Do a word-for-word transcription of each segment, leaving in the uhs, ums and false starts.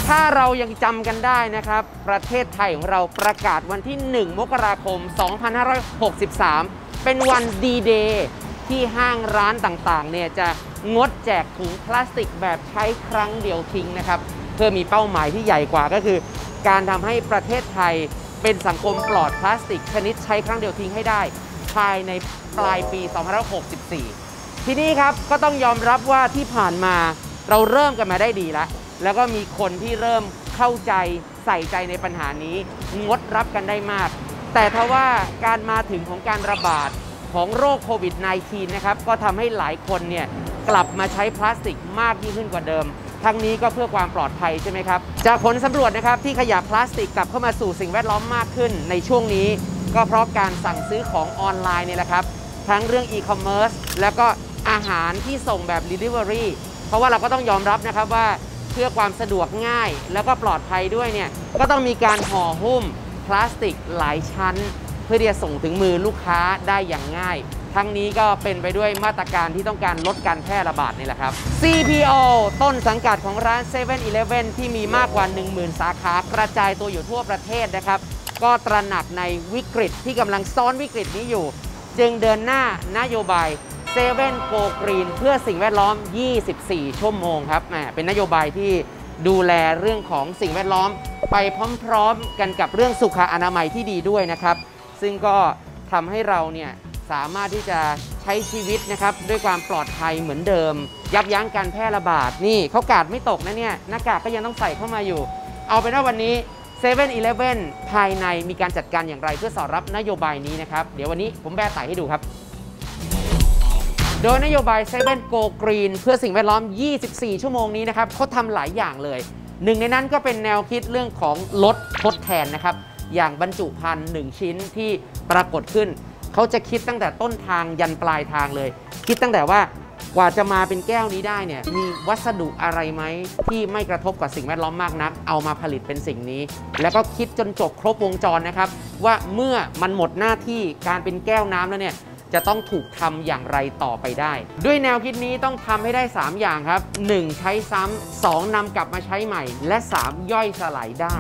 ถ้าเรายังจำกันได้นะครับประเทศไทยของเราประกาศวันที่หนึ่งมกราคมสองพันห้าร้อยหกสิบสามเป็นวันดีเดย์ที่ห้างร้านต่างๆเนี่ยจะงดแจกถุงพลาสติกแบบใช้ครั้งเดียวทิ้งนะครับเพื่อมีเป้าหมายที่ใหญ่กว่าก็คือการทำให้ประเทศไทยเป็นสังคมปลอดพลาสติกชนิดใช้ครั้งเดียวทิ้งให้ได้ภายในปลายปีสองพันห้าร้อยหกสิบสี่ทีนี้ครับก็ต้องยอมรับว่าที่ผ่านมาเราเริ่มกันมาได้ดีแล้วแล้วก็มีคนที่เริ่มเข้าใจใส่ใจในปัญหานี้งดรับกันได้มากแต่ทว่าการมาถึงของการระบาดของโรคโควิด สิบเก้า นะครับก็ทำให้หลายคนเนี่ยกลับมาใช้พลาสติกมากยิ่งขึ้นกว่าเดิมทั้งนี้ก็เพื่อความปลอดภัยใช่ไหมครับจากผลสำรวจนะครับที่ขยะพลาสติกกลับเข้ามาสู่สิ่งแวดล้อมมากขึ้นในช่วงนี้ก็เพราะการสั่งซื้อของออนไลน์นี่แหละครับทั้งเรื่องอีคอมเมิร์ซแล้วก็อาหารที่ส่งแบบ Delivery เพราะว่าเราก็ต้องยอมรับนะครับว่าเพื่อความสะดวกง่ายแล้วก็ปลอดภัยด้วยเนี่ยก็ต้องมีการห่อหุ้มพลาสติกหลายชั้นเพื่อที่จะส่งถึงมือลูกค้าได้อย่างง่ายทั้งนี้ก็เป็นไปด้วยมาตรการที่ต้องการลดการแพร่ระบาดนี่แหละครับ ซี พี โอ ต้นสังกัดของร้าน เซเว่น อีเลฟเว่น ที่มีมากกว่า หนึ่งหมื่น สาขากระจายตัวอยู่ทั่วประเทศนะครับก็ตระหนักในวิกฤตที่กำลังซ้อนวิกฤตนี้อยู่จึงเดินหน้านโยบาย เซเว่น Go Green เพื่อสิ่งแวดล้อม ยี่สิบสี่ ชั่วโมงครับแหมเป็นนโยบายที่ดูแลเรื่องของสิ่งแวดล้อมไปพร้อมๆกันกับเรื่องสุขอนามัยที่ดีด้วยนะครับซึ่งก็ทำให้เราเนี่ยสามารถที่จะใช้ชีวิตนะครับด้วยความปลอดภัยเหมือนเดิมยับยั้งการแพร่ระบาดนี่เขากาดไม่ตกนะเนี่ยหน้ากากก็ยังต้องใส่เข้ามาอยู่เอาเป็นว่าวันนี้ เซเว่น อีเลฟเว่น ภายในมีการจัดการอย่างไรเพื่อสอดรับนโยบายนี้นะครับเดี๋ยววันนี้ผมแบะไต่ให้ดูครับโดยนโยบาย เซเว่น Go Green เพื่อสิ่งแวดล้อม ยี่สิบสี่ ชั่วโมงนี้นะครับเขาทำหลายอย่างเลยหนึ่งในนั้นก็เป็นแนวคิดเรื่องของลดทดแทนนะครับอย่างบรรจุภัณฑ์หนึ่งชิ้นที่ปรากฏขึ้นเขาจะคิดตั้งแต่ต้นทางยันปลายทางเลยคิดตั้งแต่ว่ากว่าจะมาเป็นแก้วนี้ได้เนี่ยมีวัสดุอะไรไหมที่ไม่กระทบกับสิ่งแวดล้อมมากนักเอามาผลิตเป็นสิ่งนี้แล้วก็คิดจนจบครบวงจรนะครับว่าเมื่อมันหมดหน้าที่การเป็นแก้วน้ำแล้วเนี่ยจะต้องถูกทำอย่างไรต่อไปได้ด้วยแนวคิดนี้ต้องทำให้ได้สามอย่างครับหนึ่งใช้ซ้ำสองนำกลับมาใช้ใหม่และสามย่อยสลายได้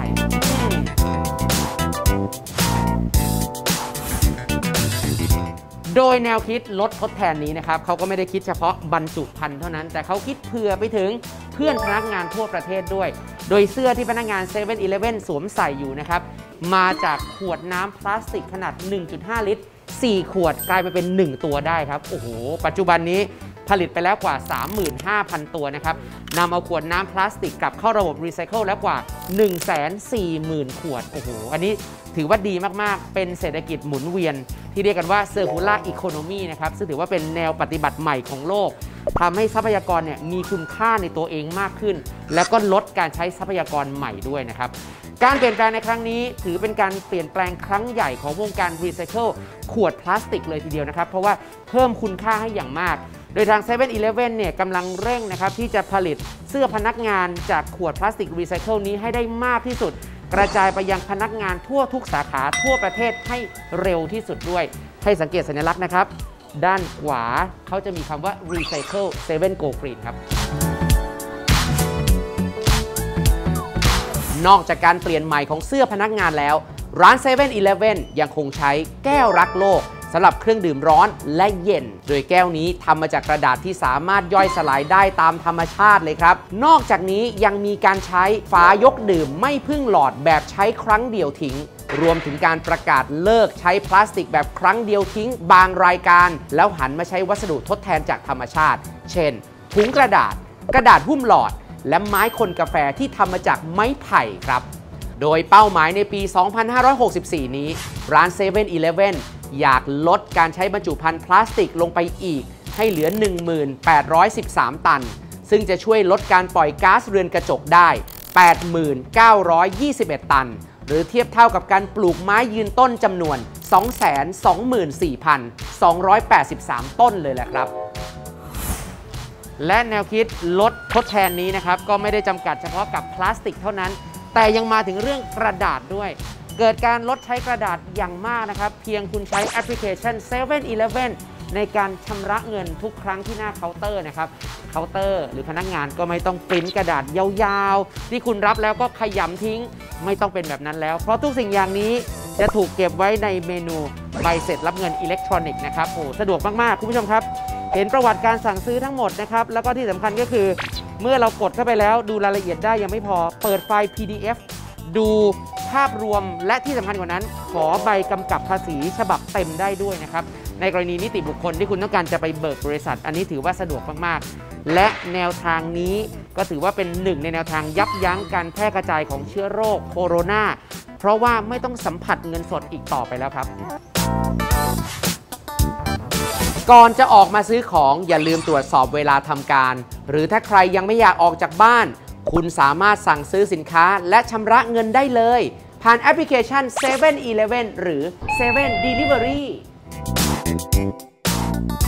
โดยแนวคิดลดทดแทนนี้นะครับเขาก็ไม่ได้คิดเฉพาะบรรจุภัณฑ์เท่านั้นแต่เขาคิดเผื่อไปถึงเพื่อนพนักงานทั่วประเทศด้วยโดยเสื้อที่พนักงาน เซเว่น อีเลฟเว่น สวมใส่อยู่นะครับมาจากขวดน้ำพลาสติกขนาด หนึ่งจุดห้า ลิตรสี่ขวดกลายไปเป็นหนึ่งตัวได้ครับโอ้โหปัจจุบันนี้ผลิตไปแล้วกว่า สามหมื่นห้าพัน ตัวนะครับนำเอาขวดน้ำพลาสติกกลับเข้าระบบรีไซเคิลแล้วกว่า หนึ่งแสนสี่หมื่น ขวดโอ้โหอันนี้ถือว่าดีมากๆเป็นเศรษฐกิจหมุนเวียนที่เรียกกันว่า Circular Economy นะครับซึ่งถือว่าเป็นแนวปฏิบัติใหม่ของโลกทำให้ทรัพยากรเนี่ยมีคุณค่าในตัวเองมากขึ้นแล้วก็ลดการใช้ทรัพยากรใหม่ด้วยนะครับการเปลี่ยนแปลงในครั้งนี้ถือเป็นการเปลี่ยนแปลงครั้งใหญ่ของวงการรีไซเคิลขวดพลาสติกเลยทีเดียวนะครับเพราะว่าเพิ่มคุณค่าให้อย่างมากโดยทาง เซเว่น อีเลฟเว่น เนี่ยกำลังเร่งนะครับที่จะผลิตเสื้อพนักงานจากขวดพลาสติกรีไซเคิลนี้ให้ได้มากที่สุดกระจายไปยังพนักงานทั่วทุกสาขาทั่วประเทศให้เร็วที่สุดด้วยให้สังเกตสัญลักษณ์นะครับด้านขวาเขาจะมีคำว่า Recycle เซเว่น Go Green ครับนอกจากการเปลี่ยนใหม่ของเสื้อพนักงานแล้วร้าน เซเว่น อีเลฟเว่น ยังคงใช้แก้วรักโลกสำหรับเครื่องดื่มร้อนและเย็นโดยแก้วนี้ทำมาจากกระดาษที่สามารถย่อยสลายได้ตามธรรมชาติเลยครับนอกจากนี้ยังมีการใช้ฝายกดื่มไม่พึ่งหลอดแบบใช้ครั้งเดียวทิ้งรวมถึงการประกาศเลิกใช้พลาสติกแบบครั้งเดียวทิ้งบางรายการแล้วหันมาใช้วัสดุทดแทนจากธรรมชาติเช่นถุงกระดาษกระดาษหุ้มหลอดและไม้คนกาแฟที่ทำมาจากไม้ไผ่ครับโดยเป้าหมายในปี สองพันห้าร้อยหกสิบสี่ นี้ร้าน เซเว่น อีเลฟเว่น อยากลดการใช้บรรจุภัณฑ์พลาสติกลงไปอีกให้เหลือ หนึ่งพันแปดร้อยสิบสาม ตันซึ่งจะช่วยลดการปล่อยก๊าซเรือนกระจกได้ แปดพันเก้าร้อยยี่สิบเอ็ด ตันหรือเทียบเท่ากับการปลูกไม้ยืนต้นจำนวน สองแสนสองหมื่นสี่พันสองร้อยแปดสิบสาม ต้นเลยแหละครับและแนวคิดลดทดแทนนี้นะครับก็ไม่ได้จำกัดเฉพาะกับพลาสติกเท่านั้นแต่ยังมาถึงเรื่องกระดาษด้วยเกิดการลดใช้กระดาษอย่างมากนะครับเพียงคุณใช้แอปพลิเคชัน เซเว่น อีเลฟเว่นในการชำระเงินทุกครั้งที่หน้าเคาน์เตอร์นะครับเคาน์เตอร์หรือพนักงานก็ไม่ต้องปริ้นกระดาษยาวๆที่คุณรับแล้วก็ขยำทิ้งไม่ต้องเป็นแบบนั้นแล้วเพราะทุกสิ่งอย่างนี้จะถูกเก็บไว้ในเมนูใบเสร็จรับเงินอิเล็กทรอนิกส์นะครับโอ้สะดวกมากๆคุณผู้ชมครับเห็นประวัติการสั่งซื้อทั้งหมดนะครับแล้วก็ที่สำคัญก็คือเมื่อเรากดเข้าไปแล้วดูรายละเอียดได้ยังไม่พอเปิดไฟล์ พี ดี เอฟ ดูภาพรวมและที่สำคัญกว่านั้นขอใบกำกับภาษีฉบับเต็มได้ด้วยนะครับในกรณีนิติบุคคลที่คุณต้องการจะไปเบิกบริษัทอันนี้ถือว่าสะดวกมากๆและแนวทางนี้ก็ถือว่าเป็นหนึ่งในแนวทางยับยั้งการแพร่กระจายของเชื้อโรคโคโรนาเพราะว่าไม่ต้องสัมผัสเงินสดอีกต่อไปแล้วครับก่อนจะออกมาซื้อของอย่าลืมตรวจสอบเวลาทำการหรือถ้าใครยังไม่อยากออกจากบ้านคุณสามารถสั่งซื้อสินค้าและชำระเงินได้เลยผ่านแอปพลิเคชัน เซเว่น อีเลฟเว่น หรือ เซเว่น Delivery